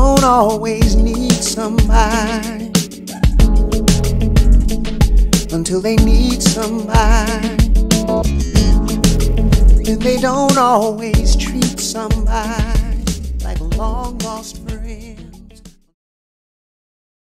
don't always need somebody until they need somebody. And they don't always treat somebody like a long lost friend.